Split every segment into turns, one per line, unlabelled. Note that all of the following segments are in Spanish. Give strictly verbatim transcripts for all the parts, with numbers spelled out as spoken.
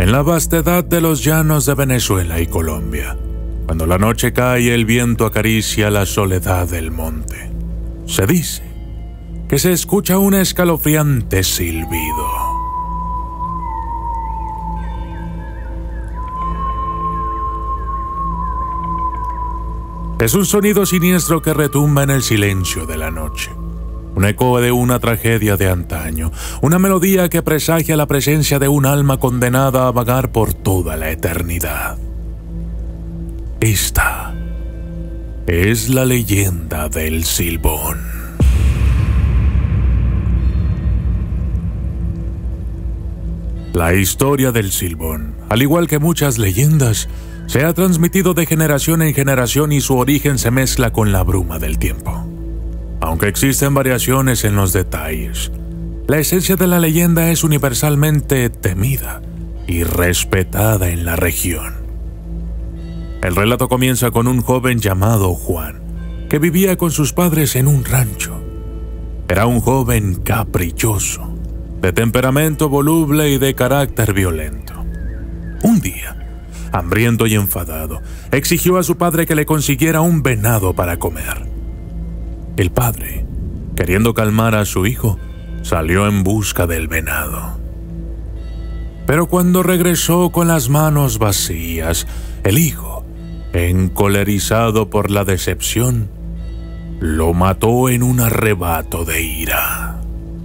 En la vastedad de los llanos de Venezuela y Colombia, cuando la noche cae y el viento acaricia la soledad del monte, se dice que se escucha un escalofriante silbido. Es un sonido siniestro que retumba en el silencio de la noche. Un eco de una tragedia de antaño, una melodía que presagia la presencia de un alma condenada a vagar por toda la eternidad. Esta es la leyenda del Silbón. La historia del Silbón, al igual que muchas leyendas, se ha transmitido de generación en generación y su origen se mezcla con la bruma del tiempo. Aunque existen variaciones en los detalles, la esencia de la leyenda es universalmente temida y respetada en la región. El relato comienza con un joven llamado Juan, que vivía con sus padres en un rancho. Era un joven caprichoso, de temperamento voluble y de carácter violento. Un día, hambriento y enfadado, exigió a su padre que le consiguiera un venado para comer. El padre, queriendo calmar a su hijo, salió en busca del venado. Pero cuando regresó con las manos vacías, el hijo, encolerizado por la decepción, lo mató en un arrebato de ira.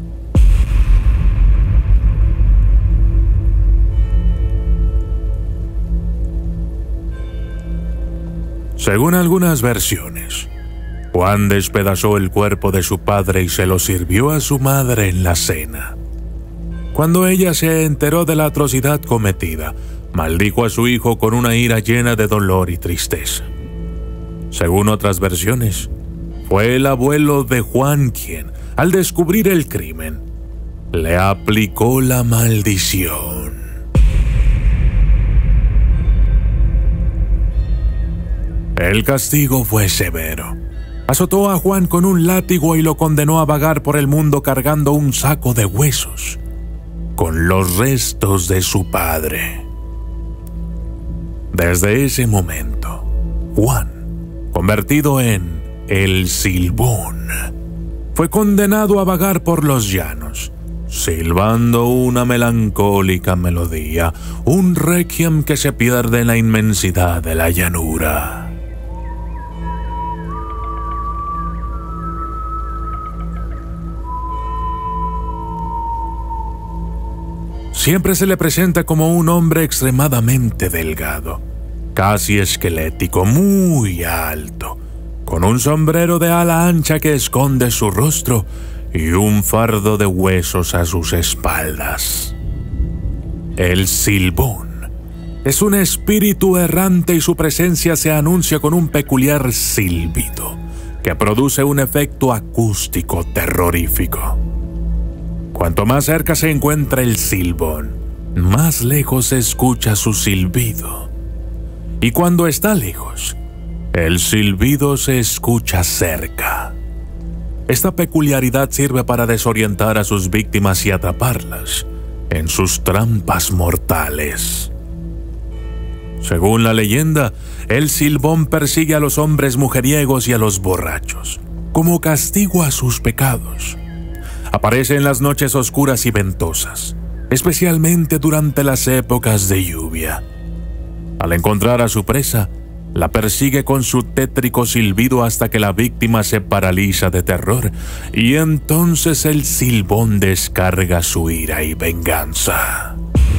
Según algunas versiones, Juan despedazó el cuerpo de su padre y se lo sirvió a su madre en la cena. Cuando ella se enteró de la atrocidad cometida, maldijo a su hijo con una ira llena de dolor y tristeza. Según otras versiones, fue el abuelo de Juan quien, al descubrir el crimen, le aplicó la maldición. El castigo fue severo. Azotó a Juan con un látigo y lo condenó a vagar por el mundo cargando un saco de huesos con los restos de su padre. Desde ese momento, Juan, convertido en el Silbón, fue condenado a vagar por los llanos, silbando una melancólica melodía, un requiem que se pierde en la inmensidad de la llanura. Siempre se le presenta como un hombre extremadamente delgado, casi esquelético, muy alto, con un sombrero de ala ancha que esconde su rostro y un fardo de huesos a sus espaldas. El Silbón es un espíritu errante y su presencia se anuncia con un peculiar silbido que produce un efecto acústico terrorífico. Cuanto más cerca se encuentra el Silbón, más lejos se escucha su silbido. Y cuando está lejos, el silbido se escucha cerca. Esta peculiaridad sirve para desorientar a sus víctimas y atraparlas en sus trampas mortales. Según la leyenda, el Silbón persigue a los hombres mujeriegos y a los borrachos, como castigo a sus pecados. Aparece en las noches oscuras y ventosas, especialmente durante las épocas de lluvia. Al encontrar a su presa, la persigue con su tétrico silbido hasta que la víctima se paraliza de terror y entonces el Silbón descarga su ira y venganza.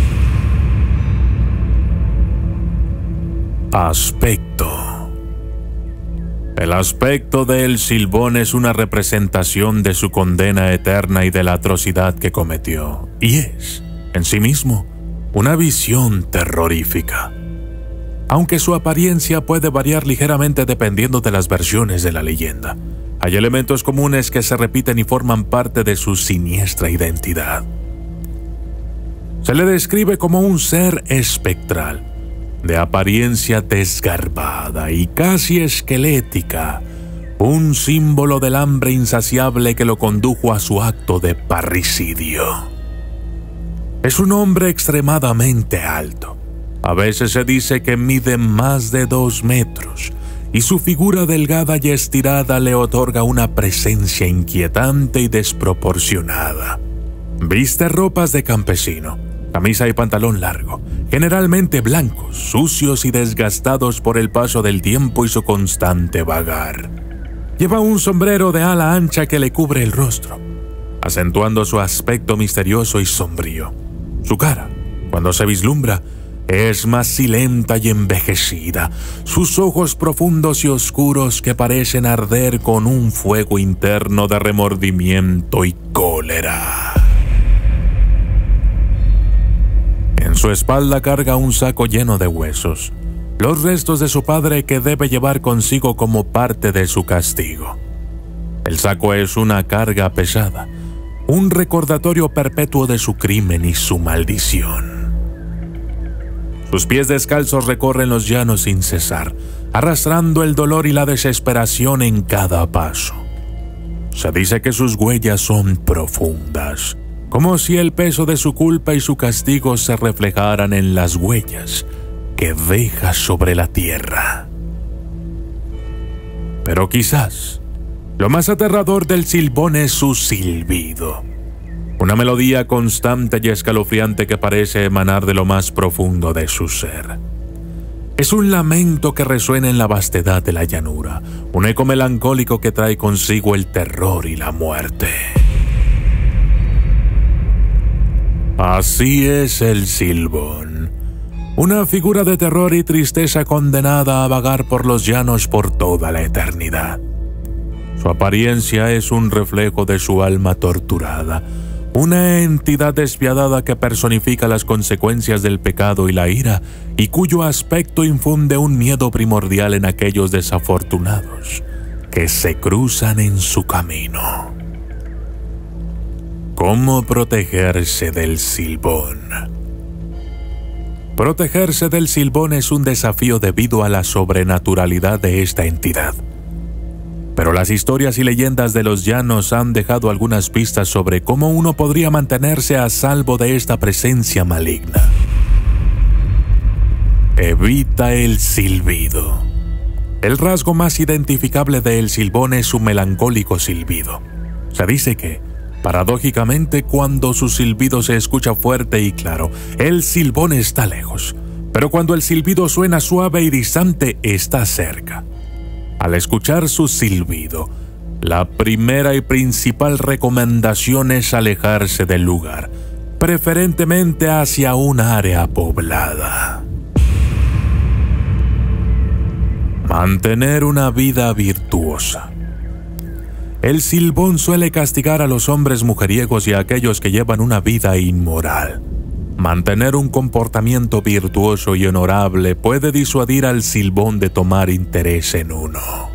Aspecto. El aspecto del Silbón es una representación de su condena eterna y de la atrocidad que cometió, y es, en sí mismo, una visión terrorífica. Aunque su apariencia puede variar ligeramente dependiendo de las versiones de la leyenda, hay elementos comunes que se repiten y forman parte de su siniestra identidad. Se le describe como un ser espectral, de apariencia desgarbada y casi esquelética, un símbolo del hambre insaciable que lo condujo a su acto de parricidio. Es un hombre extremadamente alto. A veces se dice que mide más de dos metros y su figura delgada y estirada le otorga una presencia inquietante y desproporcionada. Viste ropas de campesino, camisa y pantalón largo, generalmente blancos, sucios y desgastados por el paso del tiempo y su constante vagar. Lleva un sombrero de ala ancha que le cubre el rostro, acentuando su aspecto misterioso y sombrío. Su cara, cuando se vislumbra, es macilenta y envejecida, sus ojos profundos y oscuros que parecen arder con un fuego interno de remordimiento y cólera. En su espalda carga un saco lleno de huesos, los restos de su padre que debe llevar consigo como parte de su castigo. El saco es una carga pesada, un recordatorio perpetuo de su crimen y su maldición. Sus pies descalzos recorren los llanos sin cesar, arrastrando el dolor y la desesperación en cada paso. Se dice que sus huellas son profundas, como si el peso de su culpa y su castigo se reflejaran en las huellas que deja sobre la tierra. Pero quizás lo más aterrador del silbón es su silbido, una melodía constante y escalofriante que parece emanar de lo más profundo de su ser. Es un lamento que resuena en la vastedad de la llanura, un eco melancólico que trae consigo el terror y la muerte. Así es el silbón, una figura de terror y tristeza condenada a vagar por los llanos por toda la eternidad. Su apariencia es un reflejo de su alma torturada, una entidad despiadada que personifica las consecuencias del pecado y la ira, y cuyo aspecto infunde un miedo primordial en aquellos desafortunados que se cruzan en su camino. ¿Cómo protegerse del silbón? Protegerse del silbón es un desafío debido a la sobrenaturalidad de esta entidad. Pero las historias y leyendas de los llanos han dejado algunas pistas sobre cómo uno podría mantenerse a salvo de esta presencia maligna. Evita el silbido. El rasgo más identificable del silbón es su melancólico silbido. Se dice que, paradójicamente, cuando su silbido se escucha fuerte y claro, el silbón está lejos, pero cuando el silbido suena suave y distante, está cerca. Al escuchar su silbido, la primera y principal recomendación es alejarse del lugar, preferentemente hacia un área poblada. Mantener una vida virtuosa. El silbón suele castigar a los hombres mujeriegos y a aquellos que llevan una vida inmoral. Mantener un comportamiento virtuoso y honorable puede disuadir al silbón de tomar interés en uno.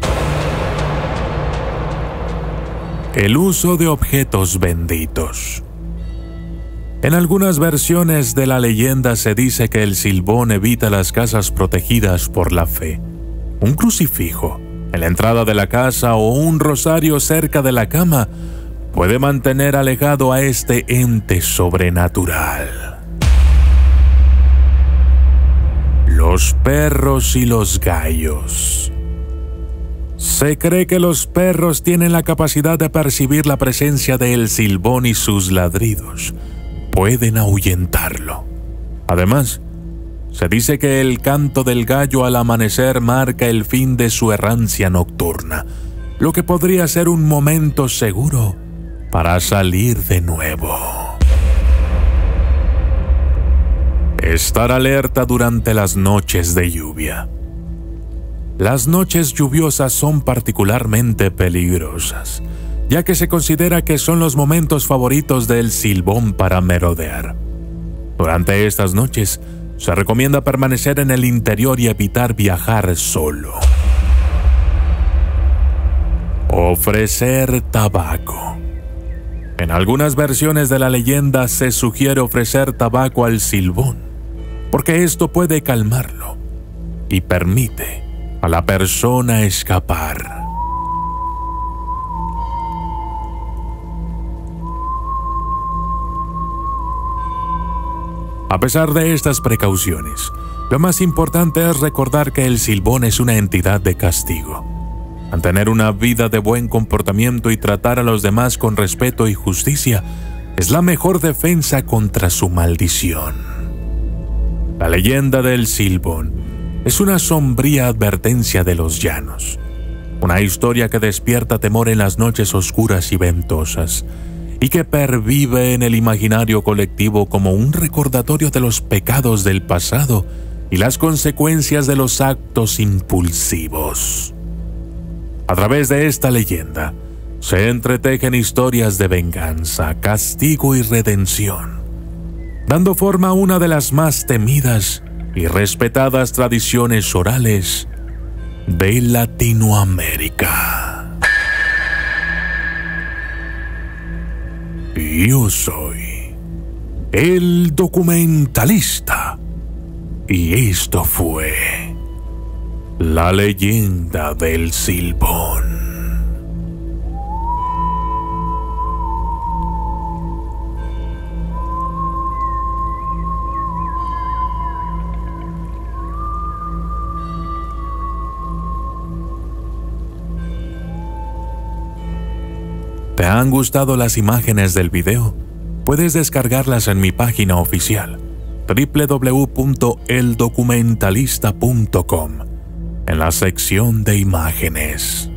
El uso de objetos benditos. En algunas versiones de la leyenda se dice que el silbón evita las casas protegidas por la fe. Un crucifijo en la entrada de la casa o un rosario cerca de la cama puede mantener alejado a este ente sobrenatural. Los perros y los gallos. Se cree que los perros tienen la capacidad de percibir la presencia del silbón y sus ladridos pueden ahuyentarlo. Además, se dice que el canto del gallo al amanecer marca el fin de su errancia nocturna, lo que podría ser un momento seguro para salir de nuevo. Estar alerta durante las noches de lluvia. Las noches lluviosas son particularmente peligrosas, ya que se considera que son los momentos favoritos del silbón para merodear. Durante estas noches, se recomienda permanecer en el interior y evitar viajar solo. Ofrecer tabaco. En algunas versiones de la leyenda se sugiere ofrecer tabaco al silbón, porque esto puede calmarlo y permite a la persona escapar. A pesar de estas precauciones, lo más importante es recordar que el Silbón es una entidad de castigo. Mantener una vida de buen comportamiento y tratar a los demás con respeto y justicia es la mejor defensa contra su maldición. La leyenda del Silbón es una sombría advertencia de los llanos, una historia que despierta temor en las noches oscuras y ventosas, y que pervive en el imaginario colectivo como un recordatorio de los pecados del pasado y las consecuencias de los actos impulsivos. A través de esta leyenda, se entretejen historias de venganza, castigo y redención, dando forma a una de las más temidas y respetadas tradiciones orales de Latinoamérica. Yo soy el documentalista y esto fue la leyenda del Silbón. ¿Te han gustado las imágenes del video? Puedes descargarlas en mi página oficial doble u doble u doble u punto el documentalista punto com en la sección de imágenes.